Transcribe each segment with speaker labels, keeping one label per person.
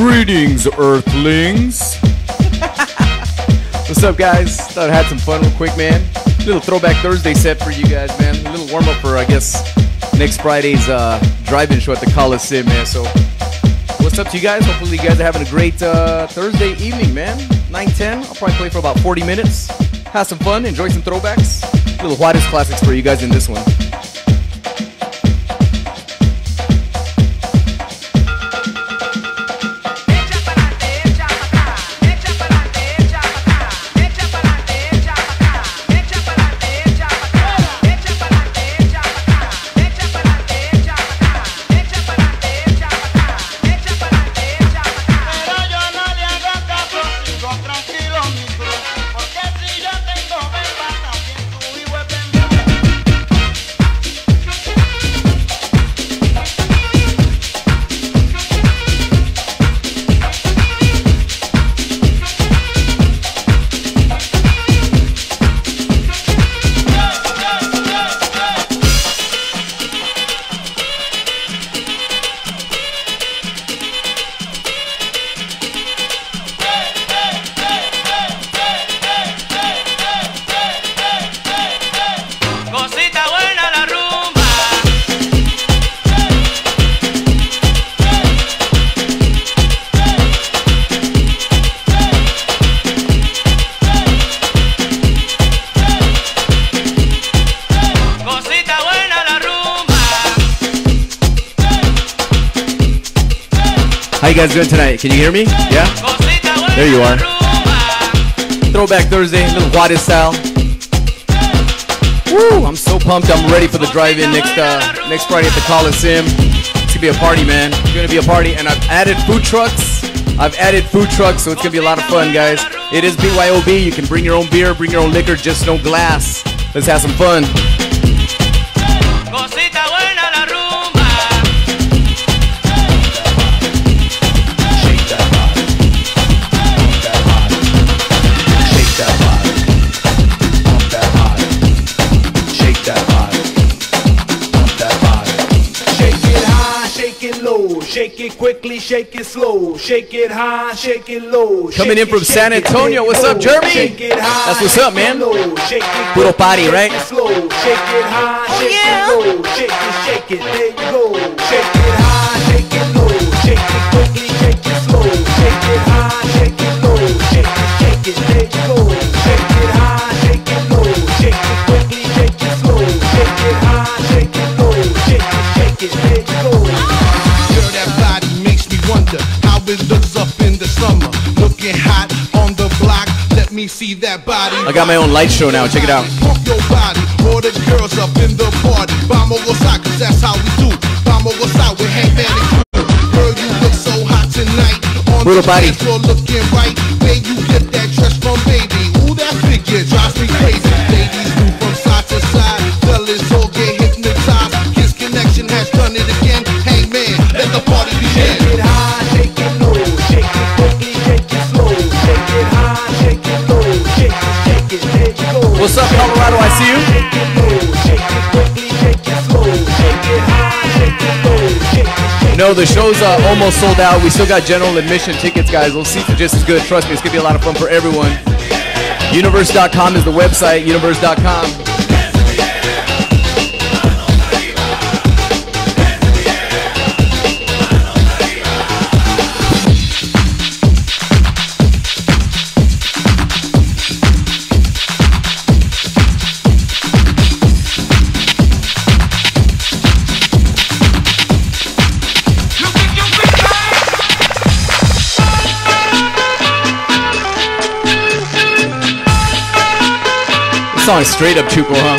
Speaker 1: Greetings, Earthlings. What's up, guys? Thought I had some fun real quick, man. Little Throwback Thursday set for you guys, man. A little warm-up for, I guess, next Friday's drive-in show at the Coliseum, man. So, what's up to you guys? Hopefully you guys are having a great Thursday evening, man. 9-10. I'll probably play for about 40 minutes. Have some fun. Enjoy some throwbacks. Little Juarez classics for you guys in this one. How you guys doing tonight? Can you hear me? Yeah? There you are. Throwback Thursday, a little Juarez style. Woo! I'm so pumped. I'm ready for the drive-in next Friday at the Coliseum. It's gonna be a party, man. It's gonna be a party, and I've added food trucks. So it's gonna be a lot of fun, guys. It is BYOB. You can bring your own beer, bring your own liquor, just no glass. Let's have some fun.
Speaker 2: Shake it quickly, shake it slow, shake it high, shake it low.
Speaker 1: Coming in from San Antonio, what's up, Jeremy? That's what's up, man. Puro party, right?
Speaker 2: Shake it high, shake it low, shake it, there you go. Shake it high, shake it low, shake it quickly, shake it slow, shake it high, shake it low, shake it, there you go. Shake it high, shake it low, shake it quickly, shake it slow, shake it high, shake it low, shake it, there you go.
Speaker 3: Wonder how it looks up in the summer. Looking hot on the block. Let me see that body.
Speaker 1: I got my own light show now. Check it out.
Speaker 3: Pump your body. All the girls up in the party. Vamos gozar, cause that's how we do. Vamos gozar with Hangman and crew. Girl, you look so hot tonight. On the dance floor looking right. Where you get that dress from, baby? Ooh, that figure drives me crazy. Ladies move from side to side. Fellas all get hypnotized. His connection has done it again. Hangman, let the party begin.
Speaker 1: What's up, Colorado? I see you. No, the show's almost sold out. We still got general admission tickets, guys. Those seats are just as good. Trust me, it's going to be a lot of fun for everyone. Universe.com is the website, universe.com. Song straight up Chuco, huh?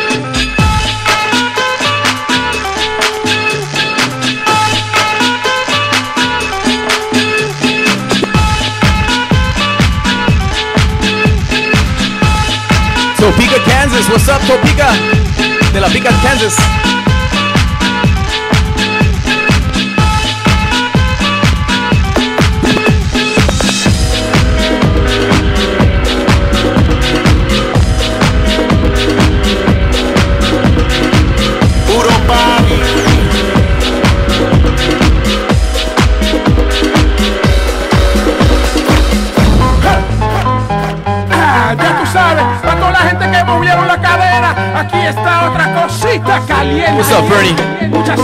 Speaker 1: Topeka, Kansas. What's up, Topeka? De la Pica, Kansas.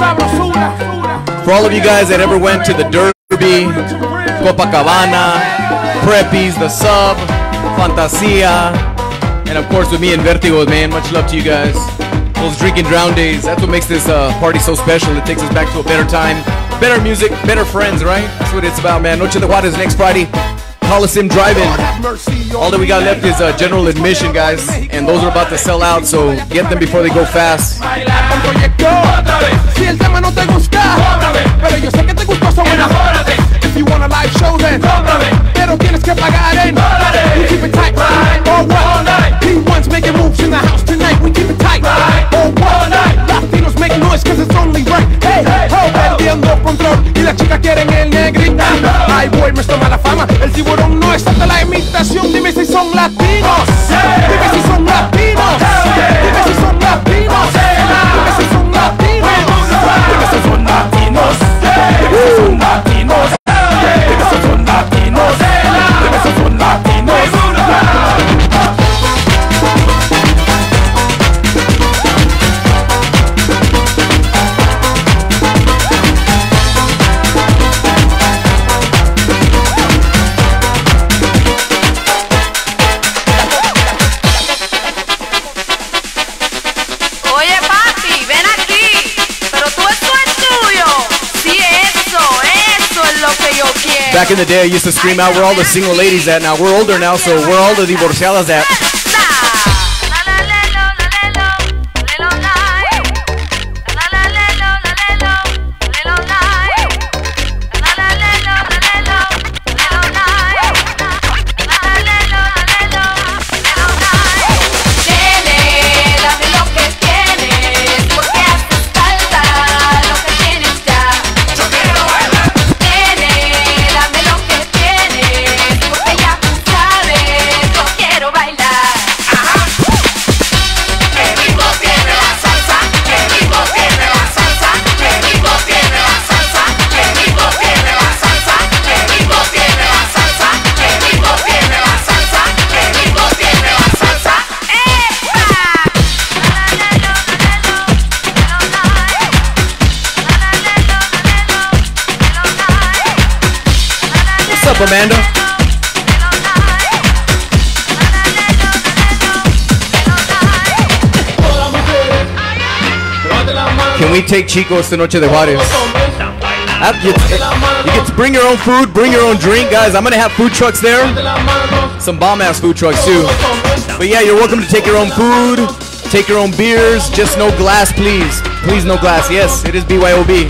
Speaker 1: For all of you guys that ever went to the Derby, Copacabana, Preppies, the Sub, Fantasia, and of course with me and Vertigo, man, much love to you guys. Those drinking drown days, that's what makes this party so special. It takes us back to a better time, better music, better friends, right? That's what it's about, man. Noche de Juarez next Friday, Coliseum Drive-In. All that we got left is general admission, guys, and those are about to sell out, so get them before they go fast.
Speaker 2: Si el tema no te gusta, pero yo sé que te gustó, so enamórate. If you want a live show, then pero tienes que pagar en. We keep it tight, all what? P1's making moves in the house tonight. We keep it tight, all what? Latinos make noise 'cause it's only right. Hey, perdiendo control y las chicas quieren el negrita. Ay, boy, me toma la fama. El tiburón no es hasta la imitación. Dime si son latinos. Dime si son latinos. Dime si son latinos. Dime si son latinos. Dime si son latinos. Dime si son latinos. Dime si son latinos. Dime si son latinos.
Speaker 1: Back in the day, I used to scream out, where all the single ladies at now? We're older now, so where all the divorciadas at? Amanda. Can we take Chico esta noche de Juarez? You get to bring your own food, bring your own drink, guys. I'm gonna have food trucks there, some bomb-ass food trucks too. But yeah, you're welcome to take your own food, take your own beers. Just no glass, please. Please, no glass. Yes, it is BYOB.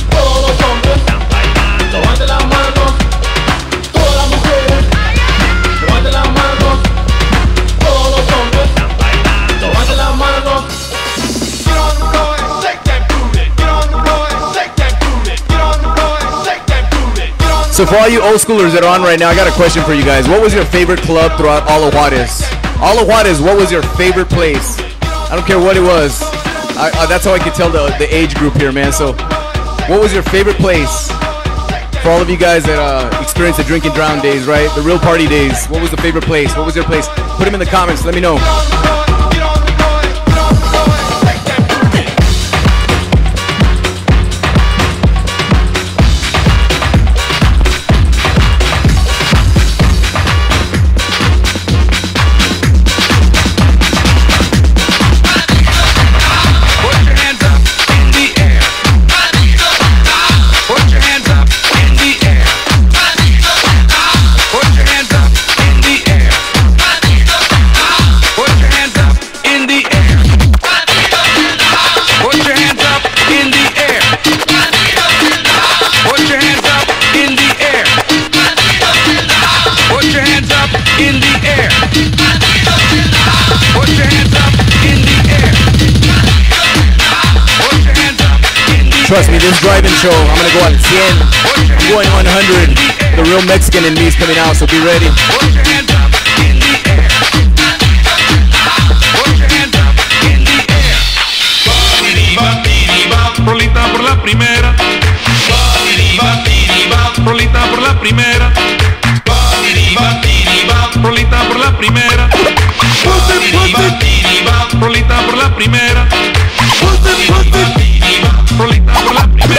Speaker 1: So for all you old schoolers that are on right now, I got a question for you guys. What was your favorite club throughout all of Juarez? All of Juarez, what was your favorite place? I don't care what it was. That's how I could tell the age group here, man. So what was your favorite place? For all of you guys that experienced the drinking drown days, right? The real party days. What was the favorite place? What was your place? Put them in the comments. Let me know. Trust me, this drive-in show, I'm gonna go on 10. I'm going on 100. The real Mexican in me is coming out, so be ready.
Speaker 4: Put your hands up in the air. Put your hands up in the air. Rolita por la primera. Rolita por la primera. Rolita por la primera. Rolita por la primera. Rolita por la primera.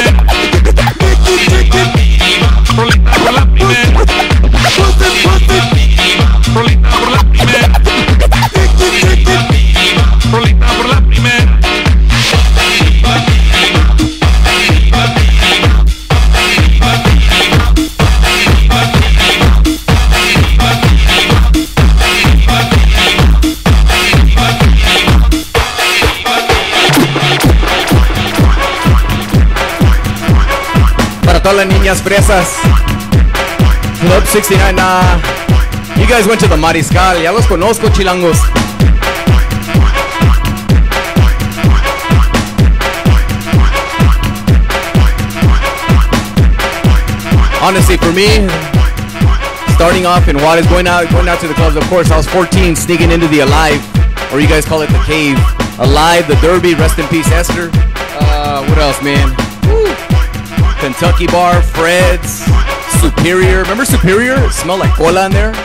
Speaker 1: todas las niñas fresas. Club 69, nah. You guys went to the Mariscal. Ya los conozco, chilangos. Honestly, for me, starting off in Juarez, going out to the clubs, of course, I was 14, sneaking into the Alive, or you guys call it the Cave. Alive, the Derby, rest in peace, Esther. What else, man? Woo. Kentucky Bar, Fred's, Superior. Remember Superior? It smelled like cola in there.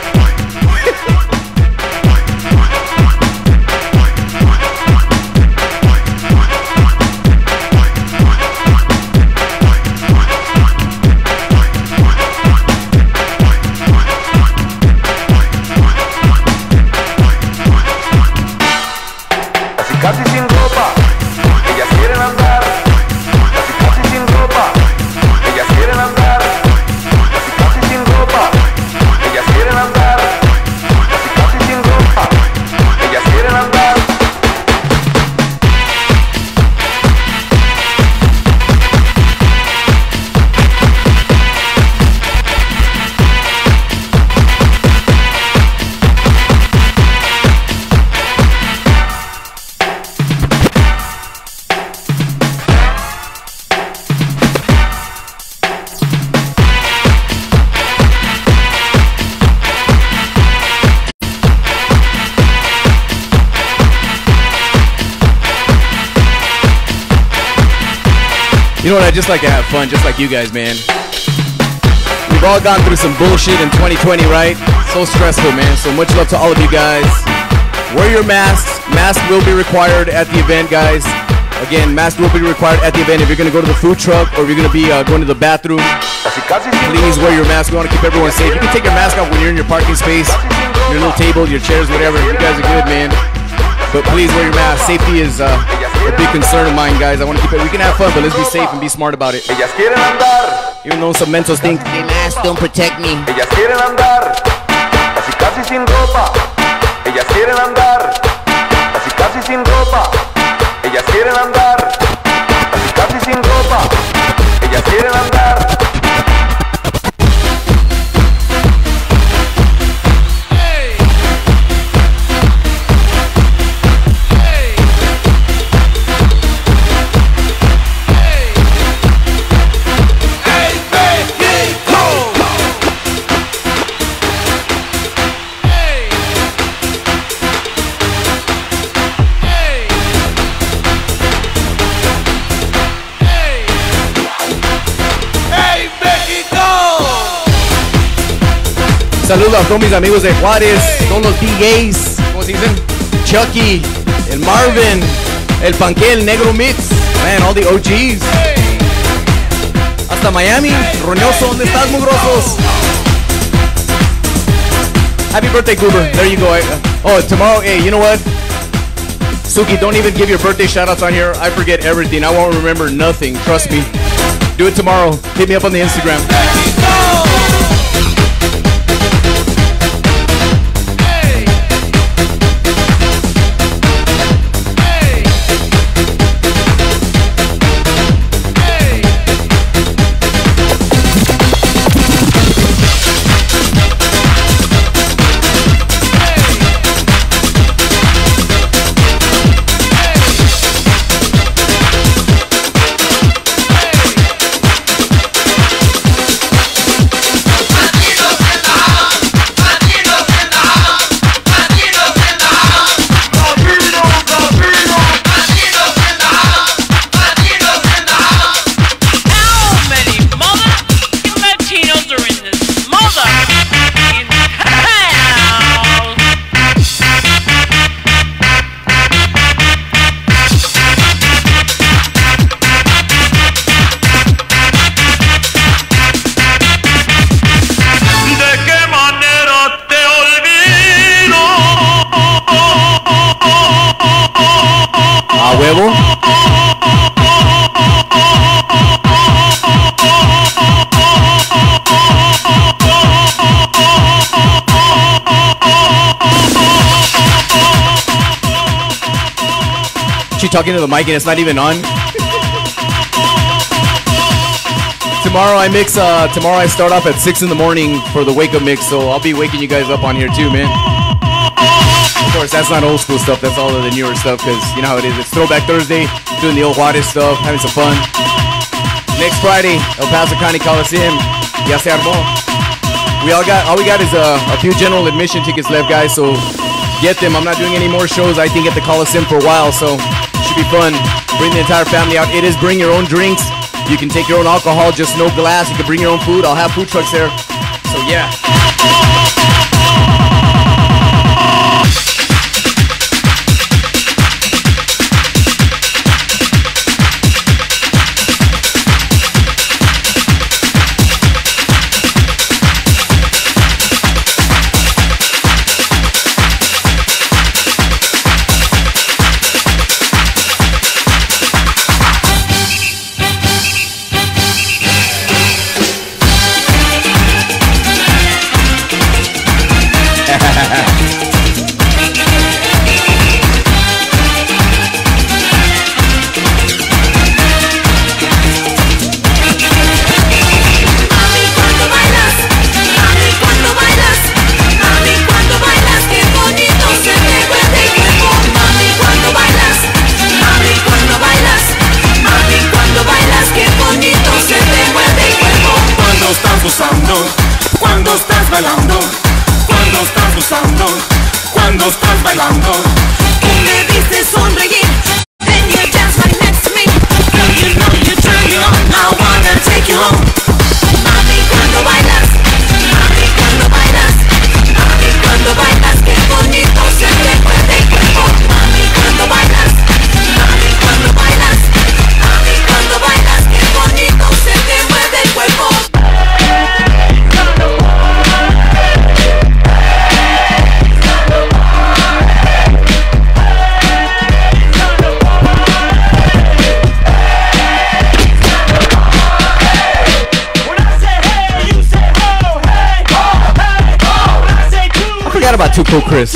Speaker 2: Casi sin ropa, ellas quieren andar. Casi sin ropa, ellas quieren andar. Casi sin ropa, ellas quieren andar. Casi sin ropa, ellas quieren andar.
Speaker 1: You know what? I just like to have fun, just like you guys, man. We've all gone through some bullshit in 2020, right? So stressful, man. So much love to all of you guys. Wear your masks. Mask will be required at the event, guys. Again, mask will be required at the event if you're going to go to the food truck or if you're going to be going to the bathroom. Please wear your mask. We want to keep everyone safe. You can take your mask off when you're in your parking space, your little table, your chairs, whatever. You guys are good, man. But please wear your mask. Safety is a big concern of mine, guys. I want to keep it. We can have fun, but let's be safe and be smart about it.
Speaker 2: Ellas quieren andar.
Speaker 1: Even though some mentos think the masks don't protect me.
Speaker 2: Ellas quieren andar. Casi sin ropa. Ellas quieren andar. Casi sin ropa. Ellas quieren andar. Casi sin ropa. Ellas quieren andar.
Speaker 1: Saludos a todos mis amigos de Juárez, todos los DJs, ¿cómo se dicen? Chucky, el Marvin, el Panque, el Negro Mix, man, all the OGs. Hasta Miami, Roñoso, ¿dónde estás, mugrosos? Happy birthday, Goober. There you go. Oh, tomorrow, hey, you know what? Suki, don't even give your birthday shoutouts on here. I forget everything. I won't remember nothing. Trust me. Do it tomorrow. Hit me up on the Instagram. She talking to the mic and it's not even on. tomorrow I mix. Tomorrow I start off at 6 in the morning for the wake up mix, so I'll be waking you guys up on here too, man. Of course, that's not old school stuff. That's all of the newer stuff, because you know how it is. It's Throwback Thursday, doing the old Juarez stuff, having some fun. Next Friday, El Paso County Coliseum. Ya se armó. All we got is a few general admission tickets left, guys. So get them. I'm not doing any more shows, I think, at the Coliseum for a while, so it should be fun. Bring the entire family out. It is bring your own drinks. You can take your own alcohol, just no glass. You can bring your own food. I'll have food trucks there. So yeah.
Speaker 5: Cuando estás bailando, cuando estás gozando, cuando estás bailando, y me viste sonreír, then you dance right next to me. Girl, you know you turn me on, I wanna take you home. Mami, cuando bailas, mami, cuando bailas, mami, cuando bailas, qué bonito se te mueve el cuerpo. Mami, cuando bailas, mami, cuando bailas, mami, cuando bailas, qué bonito se te mueve el cuerpo.
Speaker 1: I forgot about Too Cool Chris.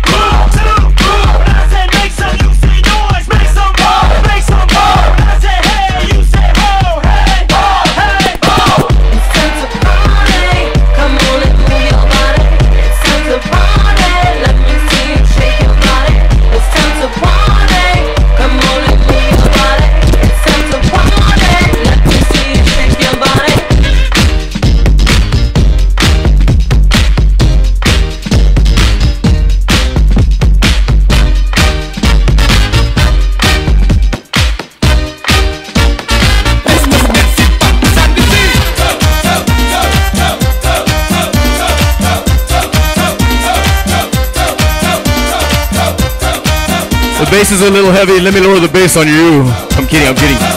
Speaker 1: The bass is a little heavy. Let me lower the bass on you. I'm kidding, I'm kidding.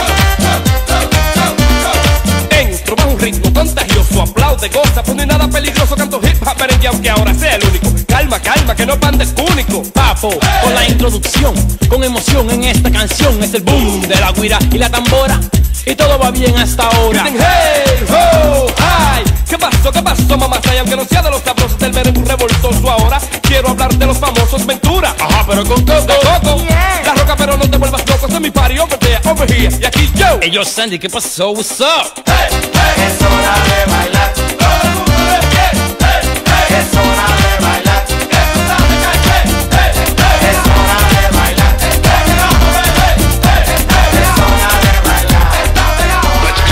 Speaker 6: Entro bajo un ritmo contagioso, aplaude, goza, pues no hay nada peligroso, canto hip hop, merengue, aunque ahora sea el único. Calma, calma, que no pan de único. Papo, con la introducción, con emoción en esta canción, es el boom de la guira y la tambora, y todo va bien hasta ahora. Dicen hey, ho, hi. ¿Qué pasó, mamá? Y aunque no sea de los sabrosos del merengue revoltoso, ahora quiero hablar de los famosos Ventura. Ajá, pero con Coco, yeah. La roca, pero no te vuelvas loco, es mi party, over there, over here, y aquí yo. Hey, yo, Sandy, ¿qué pasó? What's up?
Speaker 2: Hey, hey, es hora de bailar. Todo el mundo de pie. Hey, hey, es hora de bailar. Esto sabe que hey, hey, hey, es hora de bailar. Está pegado, bebé. Hey, hey, es hora de bailar. Está pegado.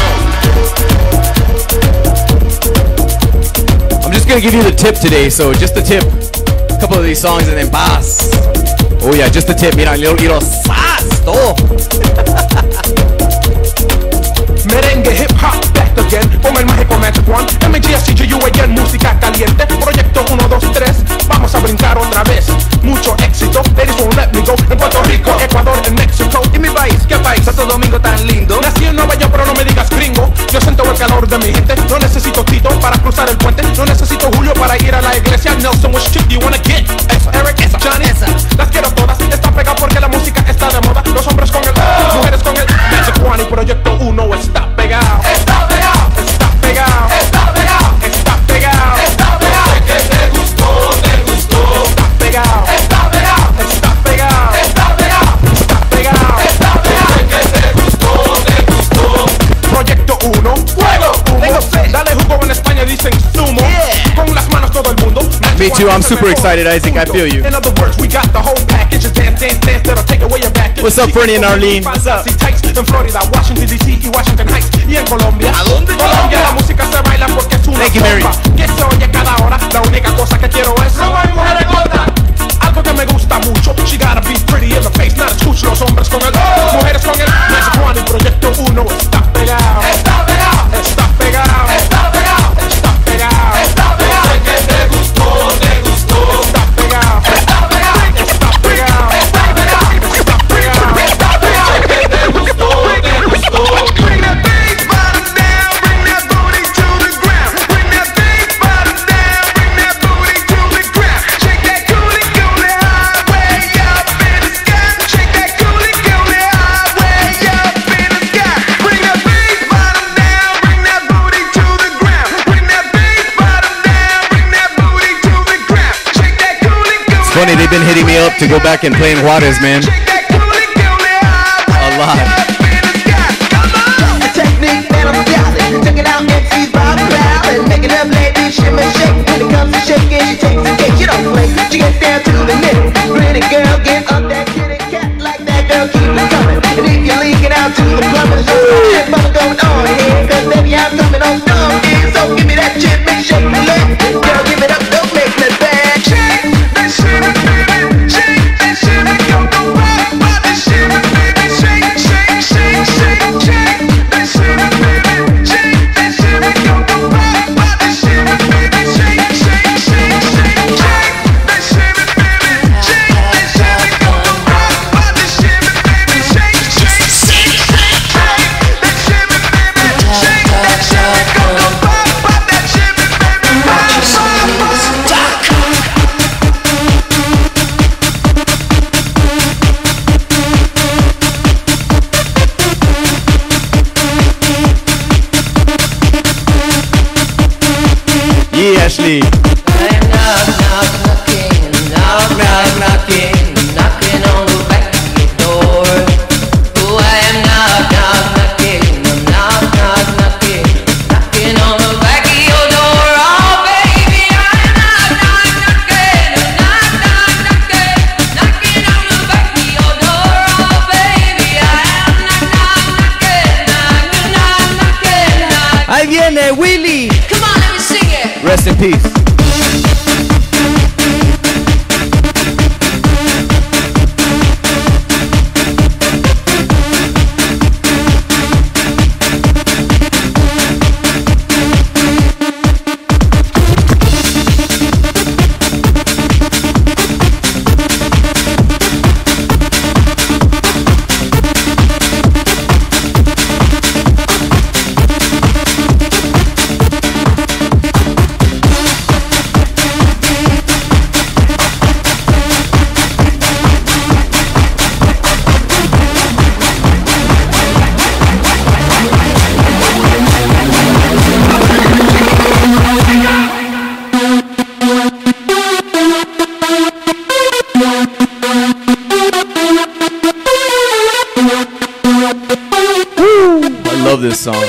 Speaker 1: I'm just gonna give you the tip today, so just the tip. A couple of these songs and then bass. Oh yeah, just the tip. Mira, little sass, todo.
Speaker 7: Merengue, hip hop, back again. Con el mágico Magic One. MGSCGUAN, música caliente. Proyecto 1, 2, 3. Vamos a brincar otra vez. Mucho éxito. Ladies won't let me go. En Puerto Rico, Ecuador, en México. ¿Y mi país? ¿Qué país? Santo Domingo tan lindo. Nací en Nueva York, pero no me digas gringo. Yo siento el calor de mi gente. No necesito Tito para cruzar el puente. No necesito Julio para ir a la iglesia. Nelson, which chick do you wanna get? Esa, Eric, esa, Johnny, esa. Las quiero todas. Está pegado porque la música está de moda. Los hombres con el mujeres con el Magic One. Y Proyecto 1 está pegado. Está pegado. Está pegado. Está pegado. Está pegado. Está pegado. Que te gustó, te gustó. Está pegado. Está pegado. Está pegado. Está pegado. Está pegado. Está pegado. Que te gustó, te gustó. Proyecto 1.
Speaker 1: too. I'm super excited, Isaac. I feel you.
Speaker 7: In other words, we got the whole package. Dance, dance, dance that'll take away your back.
Speaker 1: What's up, Fernie and Arlene?
Speaker 7: What's up? En Florida, Washington DC y Washington Heights. Y en Colombia. ¿A dónde? Colombia, la música se baila porque es una
Speaker 1: Thank you, Mary.
Speaker 7: bomba que se oye cada hora. La única cosa que quiero es algo que me gusta mucho. She gotta be pretty in the face, not a chucho. Los hombres con el, mujeres con el. Magic One y Proyecto 1 está pegado. Está pegado. Está pegado. Está pegado. Está pegado. Está pegado. Sé que te gustó, te gustó. Está pegado. Está pegado. Está pegado. Está pegado. Está pegado. Está pegado. Sé que te gustó, te gustó. Bring that bass bottom down, bring that booty to the ground. Bring that bass bottom down, bring that booty to the ground. Shake that coolie coolie high, way up in the sky. Shake that coolie coolie high, way up in the sky. Bring that bass bottom down, bring that booty to the ground. Bring that bass bottom down, bring that booty to the ground. Shake that coolie coolie.
Speaker 1: It's funny, they've been hitting me up to go back and play in Juarez, man.
Speaker 7: Shake that coolie coolie high,
Speaker 1: A lot.
Speaker 7: up in the sky. Come on.
Speaker 8: The technique that I'm styling, checking out MC's Bob Brown and making up ladies shimmer shake. When it comes to shaking, she takes the cake. She don't play, she gets down to the middle. Pretty girl, get up that kitty cat like that girl, keep it coming. And if you're leaking out to the plumbers, just shit mother going on here. Cause baby, I'm coming on strong here. So give me that shit, make shake the leg. Girl, give it up, don't make me bad.
Speaker 7: Shake that shimmy, baby. Shake that shimmy, go rock, rock that shimmy, baby. Shake, shake, shake, shake, shake that shimmy, baby. Shake that shimmy, go rock, rock that shimmy, baby. Shake, shake, shake, shake, shake that shimmy, baby. Shake that shimmy, go rock, rock that shimmy, baby. Shake, shake, shake, shake, shake that shimmy, baby. Shake that shimmy, go rock, rock that shimmy, baby.
Speaker 1: Yeah, Ashley.
Speaker 5: I'm knock, knock, knocking, knock, knock, knocking, knocking on the back of your door. Oh, I am knock, knock, knocking, I'm knock, knock, knocking, knocking on the back of your door. Oh, baby, I'm knock, knock, knocking, I'm knock, knock, knocking, knocking on the back of your door. Oh, baby, I am knock, knock, knocking, knock, knock, knocking, knock.
Speaker 1: Ahí viene Willy.
Speaker 5: Come on, let me sing it.
Speaker 1: Rest in peace. I love this song.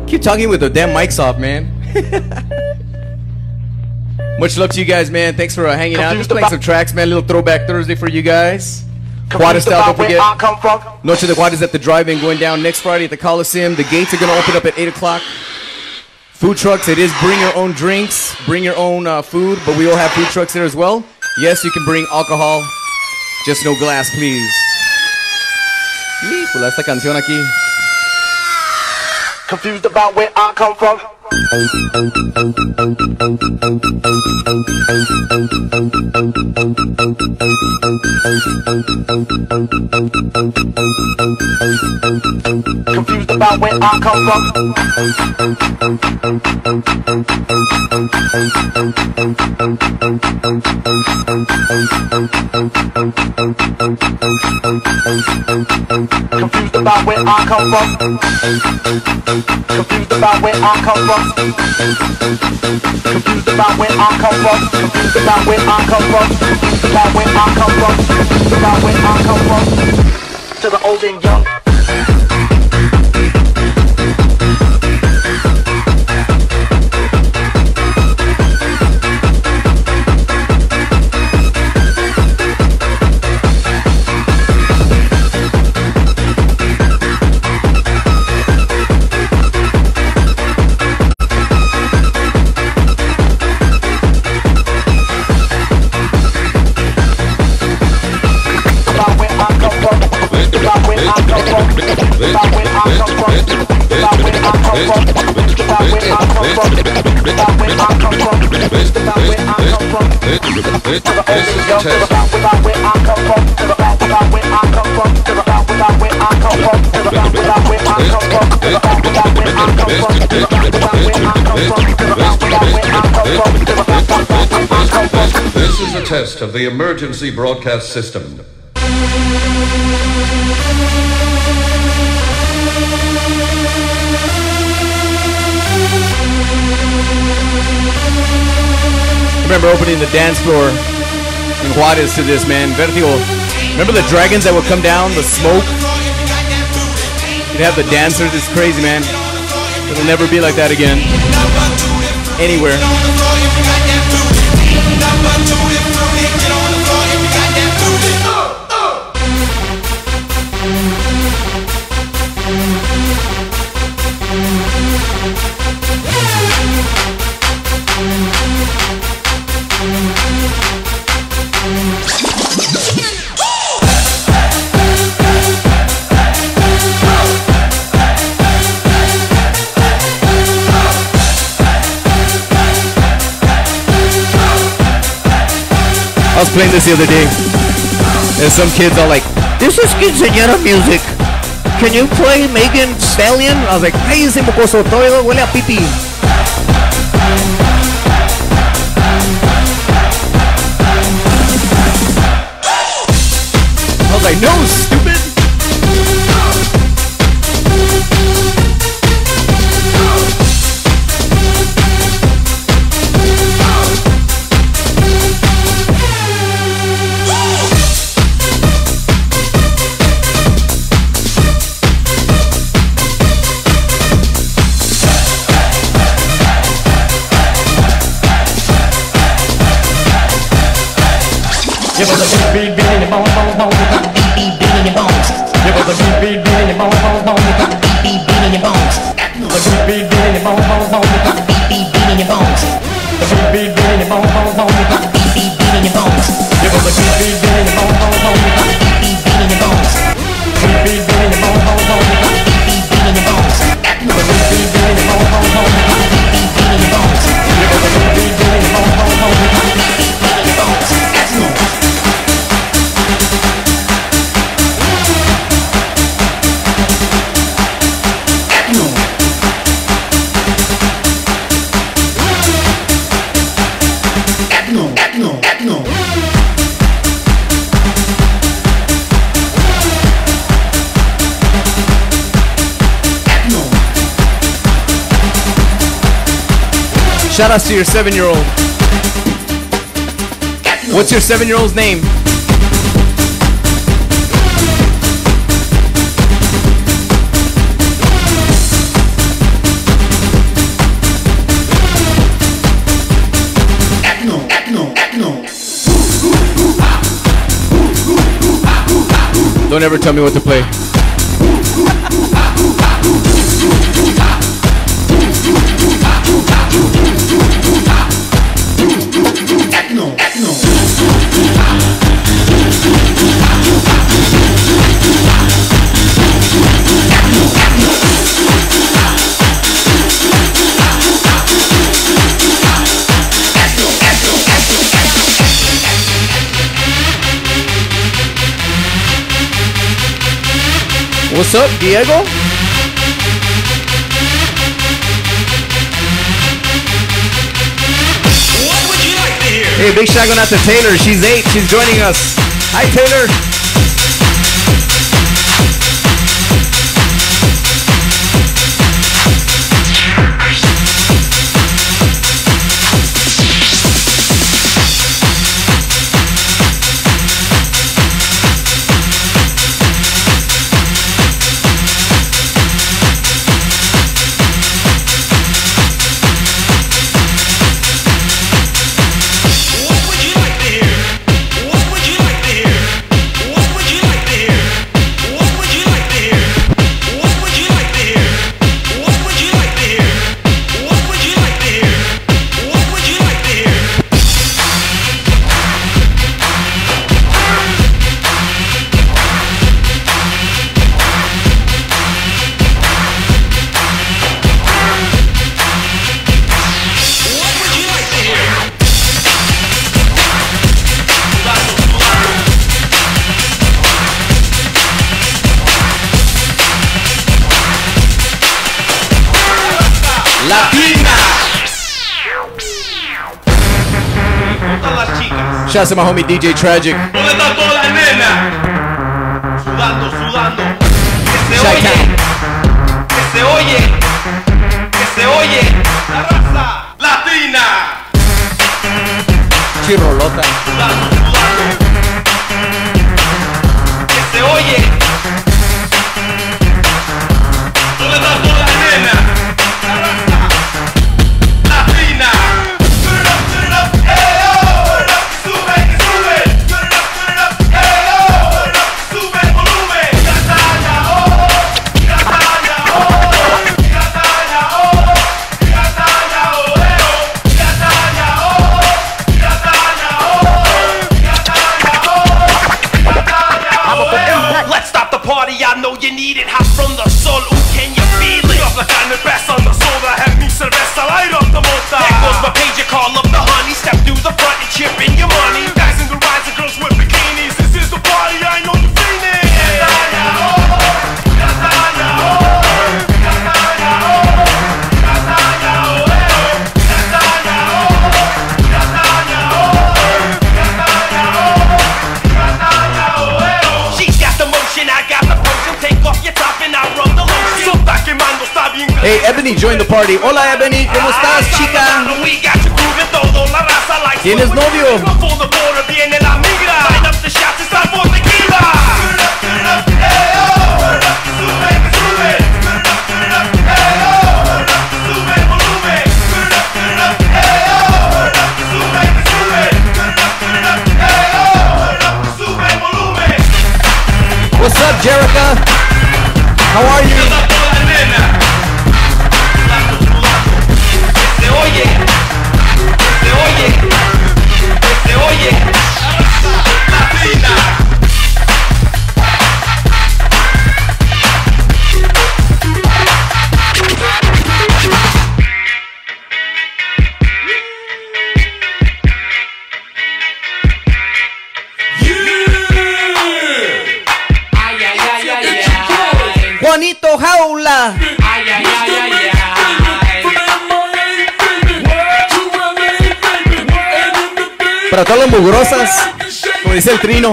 Speaker 1: Keep talking with the damn mics off, man. Much love to you guys, man. Thanks for hanging out. Just playing some tracks, man. Little throwback Thursday for you guys. Juarez style, don't forget. Noche de Juarez at the drive-in going down next Friday at the Coliseum. The gates are going to open up at 8 o'clock. Food trucks, it is bring your own drinks, bring your own food, but we all have food trucks there as well. Yes, you can bring alcohol, just no glass, please. Híjole, esta canción aquí.
Speaker 8: Confused about where I come from. Confused about where I come from. Confused about where I come from. Confused about where I come from. Confused about where I come from. Confused about where I come from. Confused about where I come from. Confused about where I come from. To the old and young.
Speaker 9: This is a test of the emergency broadcast system.
Speaker 1: I remember opening the dance floor in Juarez to this, man. Vertigo. Remember the dragons that would come down, the smoke? You'd have the dancers. It's crazy, man. It'll never be like that again. Anywhere. I was playing this the other day. There's some kids all like, "This is quinceañera music. Can you play Megan Stallion?" I was like, "Cállese, mocoso, todo huele a pipí." I was like, "No, stupid."
Speaker 6: Give us a beat, beat in your bones, bones, bones. Beat, beat, beat in your bones. Give us a beat, beat in your bones, bones, bones. Beat, beat, beat in your bones. The beat, beat, beat in your bones, bones, bones. Beat, beat, beat in your bones. The beat, beat, beat in your bones, bones, bones. Beat, beat, beat in your bones. Give us a beat, beat, beat in your bones, bones, bones. Beat, beat, beat in your bones. Beat, beat, beat in your bones, bones, bones. Beat, beat, beat in your bones. The beat, beat, beat in your bones, bones, bones. Beat, beat, beat in your bones. Give us a beat, beat, beat in your bones, bones, bones. Beat, beat, beat in your bones.
Speaker 1: Shout outs to your 7-year-old. What's your 7-year-old's name? Don't ever tell me what to play. What's up, Diego?
Speaker 10: What would you like to hear?
Speaker 1: Hey, big shout out to Taylor. She's 8. She's joining us. Hi, Taylor.
Speaker 10: What would you like to hear? What would you like to hear? What would you like to hear? What would you like to hear? What would you like to hear? What would you like to hear? What would you like to hear? What would you like to hear? What would you like to hear?
Speaker 1: Latina.
Speaker 10: Todas las chicas.
Speaker 1: Shout out to my homie DJ Tragic.
Speaker 10: ¿Dónde están todas las nenas? Sudando, sudando. Que se
Speaker 1: Shy
Speaker 10: oye.
Speaker 1: Town.
Speaker 10: Que se oye. Que se oye. La raza latina.
Speaker 1: Chirrolota.
Speaker 10: Sudando, sudando. Que se oye. ¿Dónde están todas las nenas? La raza latina. Turn it up, hey, oh. Turn it up, sube, que sube. Turn it up, hey, oh. Turn it up, sube el volumen. Gataña, oh. Gataña, oh. Gataña, oh. Gataña, oh, Gataña, oh. Gataña, oh. Gataña, oh. Let's stop the party, I know you need it. Hot from the sol, ooh, can you feel it? La carne pesa on the soda, have me cerveza, light up the mota. There goes my pager, call up the honey. Step through the front and chip in your money. Guys in the rides and girls with bikinis. This is the party, I know you're feeling. Gataña, oh. Gataña, oh. Gataña, oh. Gataña, oh, Gataña, oh. Gataña, oh. Gataña, oh. Gataña, oh. She's got the motion, I got the potion. Take off your top and I rub the lotion. So está quemando, está bien.
Speaker 1: Hey, Ebony joined the party. Hola, Ebony. ¿Cómo estás, chica?
Speaker 10: We got you grooving, todo la raza like
Speaker 1: ¿Tienes novio?
Speaker 10: For the border viene la migra. Line up the shots, it's time for tequila. Turn it up, hey, oh. Turn it up, sube, que sube. Turn it up, hey, oh. Turn it up, sube el volumen. Turn it up, hey, oh. Turn it up, sube, que sube. Turn it up, hey, oh. Turn it up, sube el volumen.
Speaker 1: What's up, Jerica? How are you?
Speaker 10: Toda la nena. Sudando, sudando. Que se oye. Que se oye. Que se oye. Latina.
Speaker 1: Juanito Jaula. Para todas las mugrosas, como dice el Trino.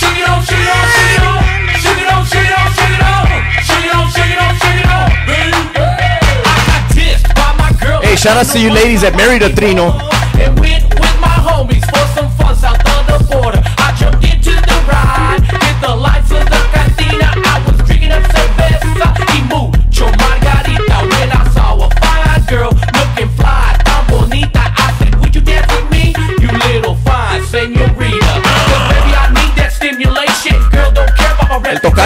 Speaker 1: Hey, shout out to you ladies that married a Trino.
Speaker 6: And went with my homies for some fun south of the border. I jumped into the ride with the lights of the cantina. I was drinking up cerveza y mucho margarita when I saw a fine girl looking fly, tan bonita. I said, would you dance with me, you little fine señorita? 'Cause baby, I need that stimulation. Girl, don't care about my reputation.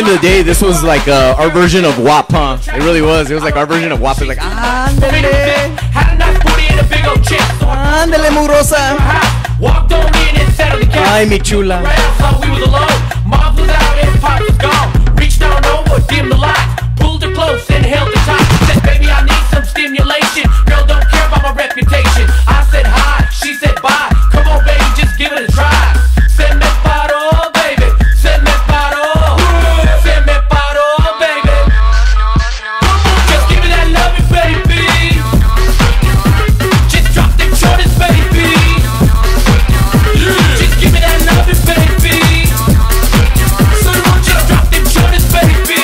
Speaker 1: end of the day, this was like our version of WAP, huh? It really was. It was like our version of WAP. It was like, ándale, ándale, mugrosa. Ay, mi chula.
Speaker 10: Reached down over, dimmed the light, pulled her close and held the top. Said, baby, I need some stimulation. Girl, don't care about my reputation. I said hi, she said bye. Come on, baby, just give it a try. Se me paró, baby. Se me paró. Se me paró, baby. Just give me that loving, baby. Just drop them shortest, baby. Just give me that loving, baby. So won't you drop them shortest, baby.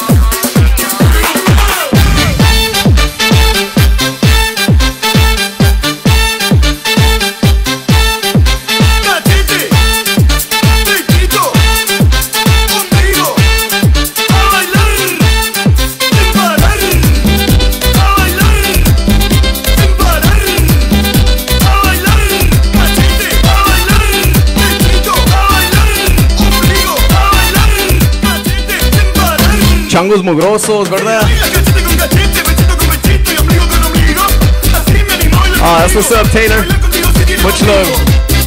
Speaker 1: Changos mugrosos, ¿verdad? Oh, that's what's up, Taylor. Much love.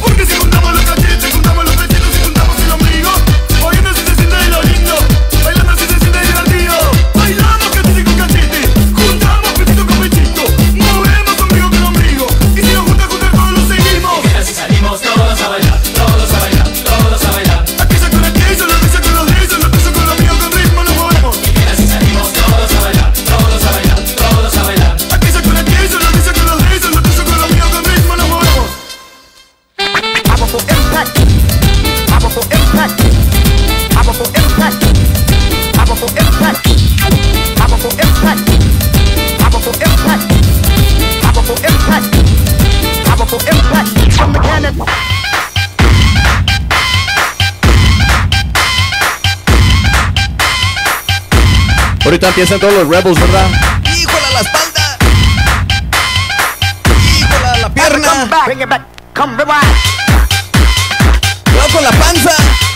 Speaker 1: Ahorita empiezan todos los rebels, ¿verdad? ¡Híjole a la espalda! ¡Híjole a la pierna! ¡Cuidado con la panza!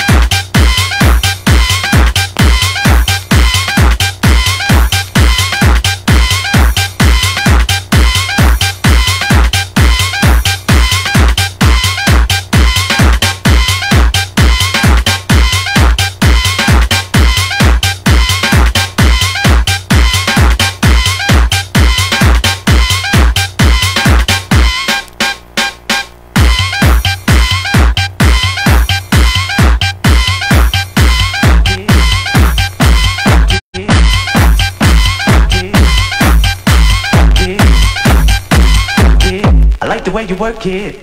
Speaker 10: The way you work it.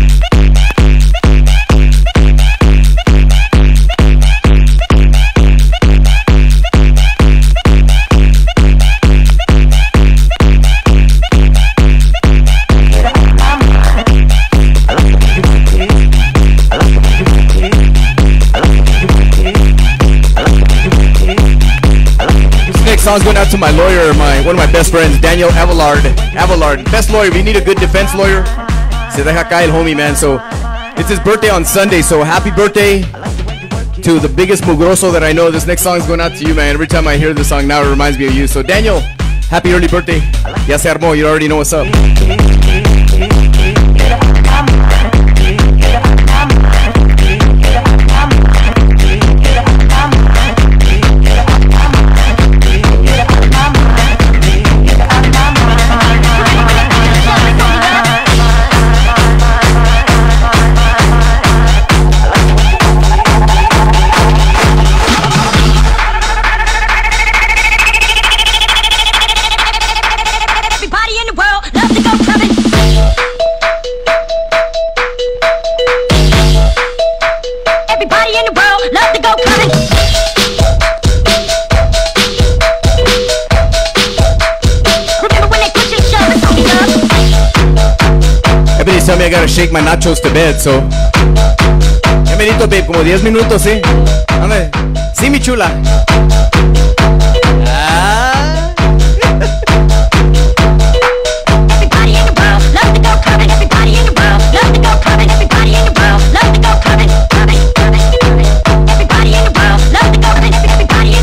Speaker 1: Song's going out to my lawyer, one of my best friends, Daniel Avelard. Best lawyer. If you need a good defense lawyer, se deja caer el homie, man. So it's his birthday on Sunday. So happy birthday to the biggest mugroso that I know. This next song is going out to you, man. Every time I hear this song now, it reminds me of you. So Daniel, happy early birthday. Ya se armó. You already know what's up. Tell me I gotta shake my nachos to bed, so. Ya medito, babe, como 10 minutos, ¿sí? Ande. Sí, mi chula. Ah. Everybody in the world, love to go clubbing. Everybody in the world, love to go clubbing. Everybody in the world, love to go clubbing. Clubbing, clubbing, clubbing. Everybody in the world, love to go clubbing. Everybody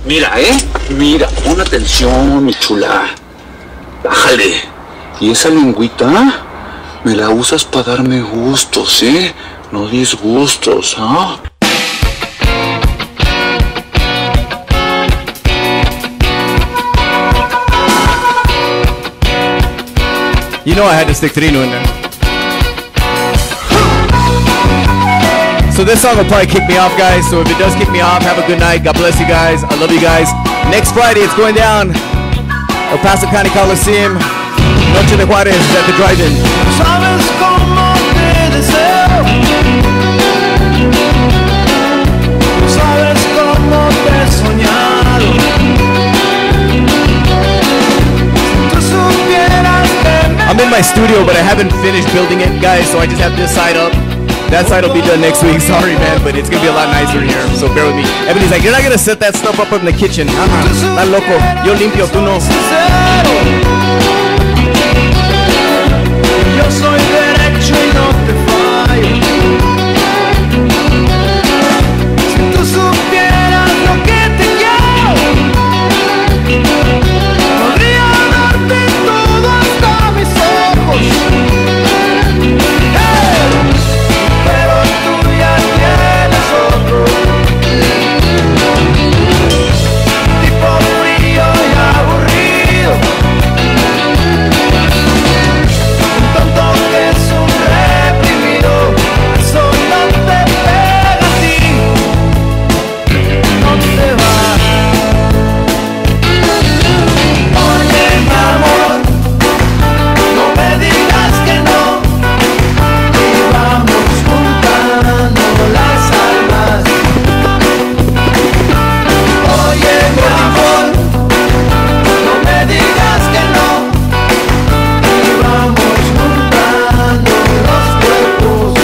Speaker 11: Mira, mira, pon atención, mi chula. Bájale. Y esa lengüita me la usas para darme gustos, no disgustos, ¿ah?
Speaker 1: You know I had to stick Trino in there. So this song will probably kick me off, guys. So if it does kick me off, have a good night. God bless you guys. I love you guys. Next Friday, it's going down. El Paso County Coliseum. Noche de Juárez at the drive-in.
Speaker 2: Sabes cómo te deseo. Sabes cómo te he soñado. Si tú supieras que
Speaker 1: I'm in my studio, but I haven't finished building it, guys. So I just have this side up. That side will be done next week. Sorry, man, but it's gonna be a lot nicer in here. So bear with me. Ebony's like, you're not gonna set that stuff up in the kitchen. Está loco. Yo limpio, tú no.
Speaker 2: yo soy derecho y no te fallo. Si tú supieras lo que te quiero, podría darte todo hasta mis ojos. Pero tú ya tienes otro, tipo frío y aburrido, un tonto que es un reprimido. Eso no te pega a ti, no te va. Oye, mi amor, no me digas que no, y vamos juntando las almas. Oye, mi amor, no me digas que no, y vamos juntando los cuerpos.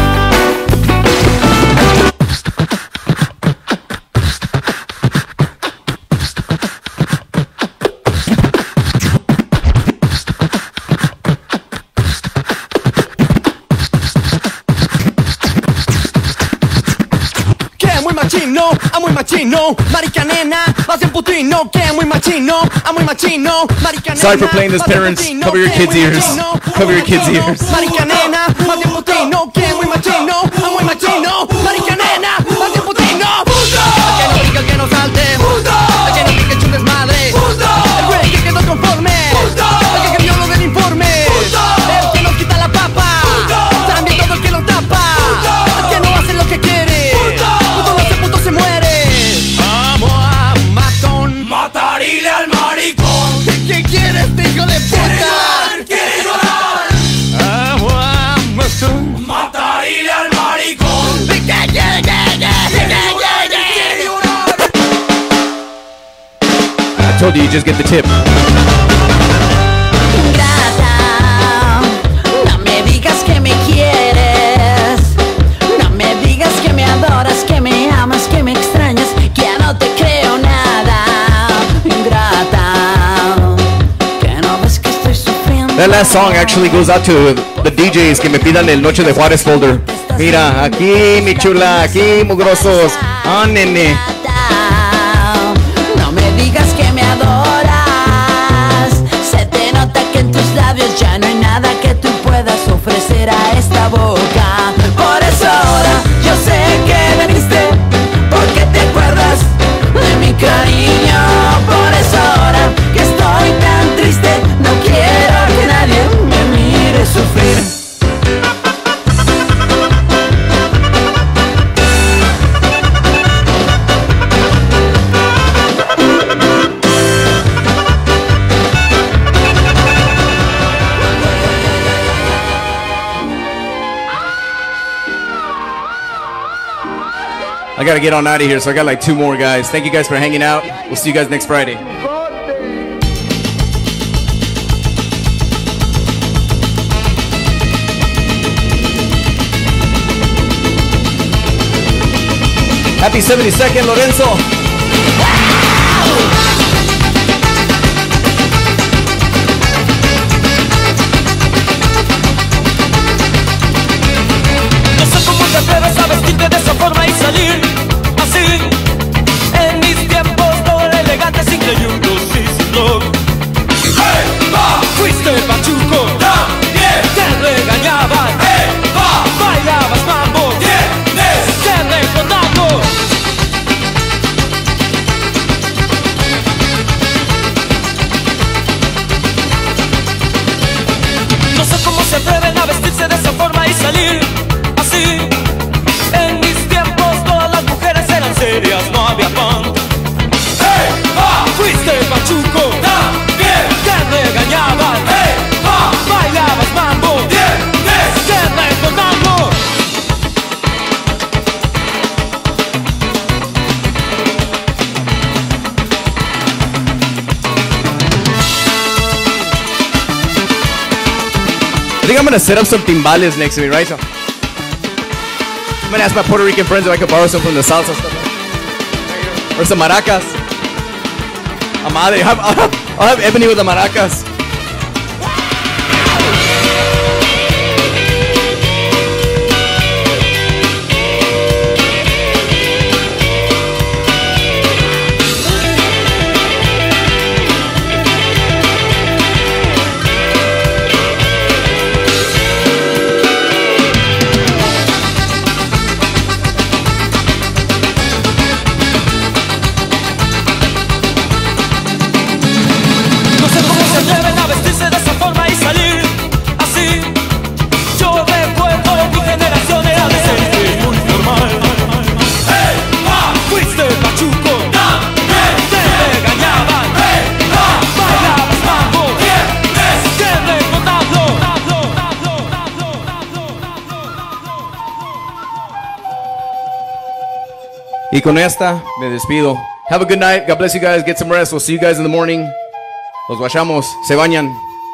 Speaker 5: Que muy machino, muy machino, marica nena, vas en putino, que muy machino, muy machino, marica nena.
Speaker 1: Sorry for playing this, parents. Cover your kids' ears. Cover your kids' ears.
Speaker 5: Marica nena, vas en putino, que muy machino, marica nena, vas en putino. El que no brinca, el que no salte, el que no pique, echa un desmadre, el güey que quedó conforme, el que cambió lo del informe, el que no quita la papa, también todo el que lo tapa, el que no hace lo que quiere, puto lo hace, puto se muere. Vamos a matón, matarile al maricón. ¿Qué quieres, hijo de puta? ¿Quieres llorar? Vamos a matón, matarile al maricón. ¿Qué quieres llorar?
Speaker 1: I told you, you just get the tip.
Speaker 12: Ingrata, no me digas que me quieres, no me digas que me adoras, que me amas, que me extrañas, que ya no te creo nada. Ingrata, que no ves que estoy sufriendo.
Speaker 1: That last song actually goes out to the DJs que me pidan el Noche de Juárez folder. Mira, aquí mi chula, aquí mugrosos. Ah, nene.
Speaker 12: No me digas que me adoras, se te nota que en tus labios ya no hay nada que tú puedas ofrecer a esta boca. Por eso ahora yo sé que veniste, porque te acuerdas de mi cariño. Por eso ahora que estoy tan triste, no quiero que nadie me mire sufrir.
Speaker 1: I gotta get on out of here, so I got like 2 more, guys. Thank you guys for hanging out. We'll see you guys next Friday. Happy 72nd, Lorenzo.
Speaker 5: No sé cómo te atreves a vestirte de esa forma y salir así. En mis tiempos todo
Speaker 1: gonna set up some timbales next to me, right? So I'm gonna ask my Puerto Rican friends if I could borrow some from the salsa stuff. Or some maracas. I'll have Ebony with the maracas. Y con esta me despido. Have a good night. God bless you guys. Get some rest. We'll see you guys in the morning. Los guachamos. Se bañan.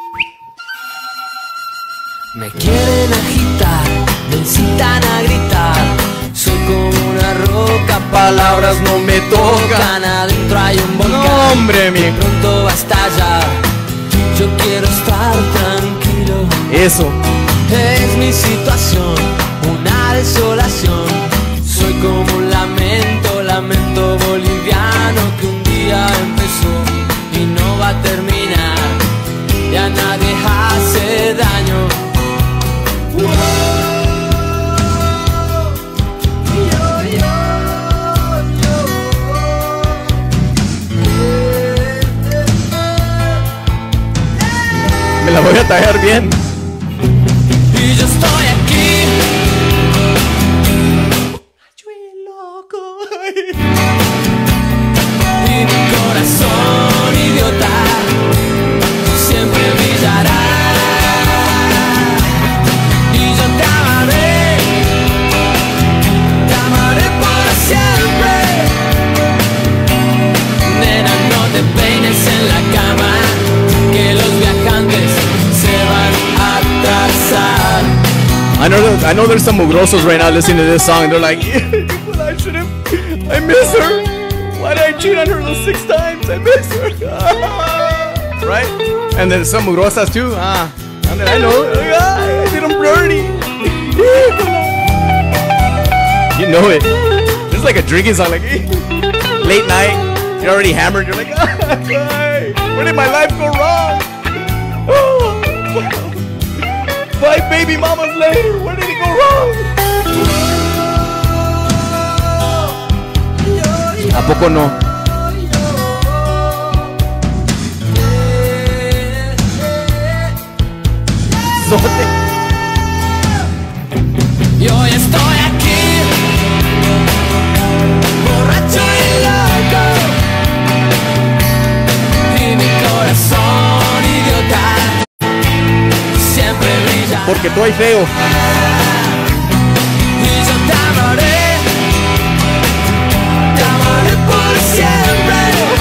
Speaker 12: Me quieren agitar, me incitan a gritar. Soy como una roca, palabras no me tocan. Adentro hay un volcán,
Speaker 1: no, hombre,
Speaker 12: que pronto va a estallar. Yo quiero estar tranquilo.
Speaker 1: Eso
Speaker 12: es mi situación, una desolación. Soy como un lamento, lamento boliviano que un día empezó y no va a terminar. Ya nadie hace daño.
Speaker 1: Me la voy a tallar bien.
Speaker 12: Y yo estoy aquí. Y mi corazón idiota siempre brillará. Y yo te amaré por siempre. Nena, no te peines en la cama, que los viajantes se van a atrasar.
Speaker 1: I know there's some mugrosos right now listening to this song and they're like, I miss her. Why did I cheat on her those 6 times? I miss her. Right? And then some mugrosas too. I know. I did them dirty. You know it. This is like a drinking song. Like late night, you're already hammered. You're like, where did my life go wrong? 5 baby mamas later, where did it go wrong? ¿A poco no?
Speaker 12: Y hoy estoy aquí, borracho y loco, y mi corazón idiota siempre brilla.
Speaker 1: Porque tú hay feo.
Speaker 12: Y yo te amaré por siempre.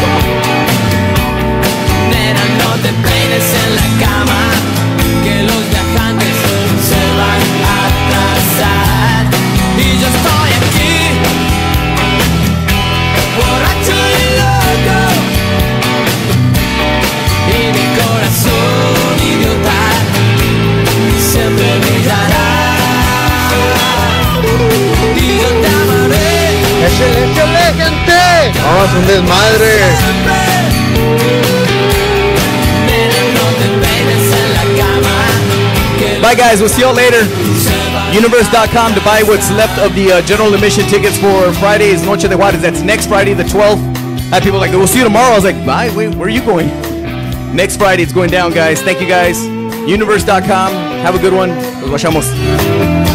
Speaker 12: Nena, no te peines en la cama, que los viajantes se van a atrasar. Y yo estoy aquí, borracho y loco, y mi corazón idiota siempre brillará. Y yo te amaré.
Speaker 13: ¡Échale, gente! ¡Vamos, un desmadre!
Speaker 1: Bye guys, we'll see y'all later. Universe.com to buy what's left of the general admission tickets for Friday's Noche de Juarez. That's next Friday, the 12th. I had people like, we'll see you tomorrow. I was like, bye, wait, where are you going? Next Friday, it's going down, guys. Thank you guys. Universe.com. Have a good one. Nos vemos.